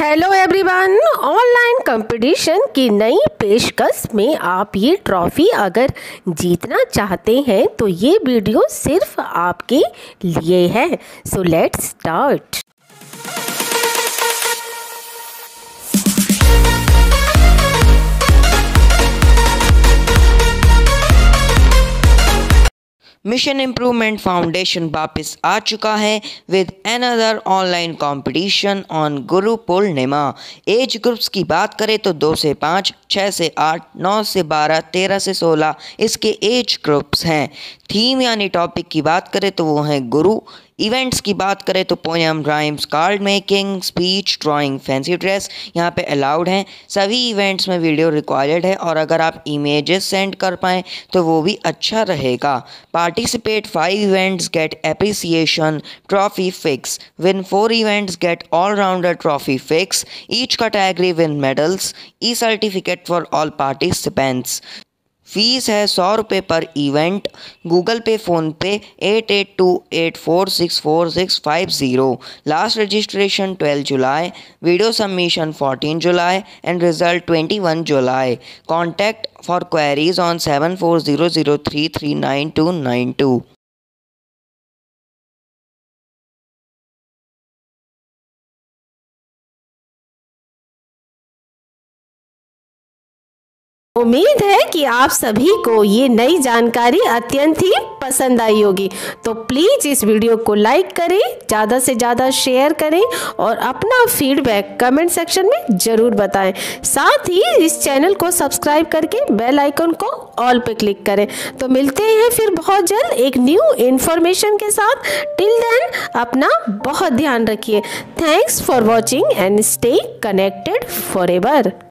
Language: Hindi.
हेलो एवरीवन, ऑनलाइन कंपटीशन की नई पेशकश में आप ये ट्रॉफ़ी अगर जीतना चाहते हैं तो ये वीडियो सिर्फ आपके लिए है। So let's start. Mission improvement foundation वापस आ चुका है with another online competition on Guru Purnima. Age groups की बात करें तो 2 से 5, 6 से 8, 9 से 12, 13 से 16 इसके एज ग्रुप्स हैं। थीम यानी टॉपिक की बात करें तो वो हैं गुरु। इवेंट्स की बात करें तो poem, rhymes, card making, speech, drawing, fancy dress यहाँ पे अलाउड हैं। सभी इवेंट्स में वीडियो रिक्वायर्ड है और अगर आप इमेजेस सेंड कर पाएँ तो वो भी अच्छा रहेगा। Participate 5 events get appreciation trophy fix. Win 4 events get all rounder trophy fix. Each category win medals. E certificate for all participants. Fees है 100 रुपये पर इवेंट। गूगल पे, फ़ोन पे 8828464650। लास्ट रजिस्ट्रेशन 12 जुलाई। वीडियो सबमिशन 14 जुलाई एंड रिजल्ट 21 जुलाई। Contact for queries on 740003399292। उम्मीद है कि आप सभी को ये नई जानकारी अत्यंत ही पसंद आई होगी। तो प्लीज़ इस वीडियो को लाइक करें, ज़्यादा से ज़्यादा शेयर करें और अपना फीडबैक कमेंट सेक्शन में ज़रूर बताएं। साथ ही इस चैनल को सब्सक्राइब करके बेल आइकन को ऑल पे क्लिक करें। तो मिलते हैं फिर बहुत जल्द एक न्यू इन्फॉर्मेशन के साथ। टिल देन अपना बहुत ध्यान रखिए। Thanks for watching and stay connected forever.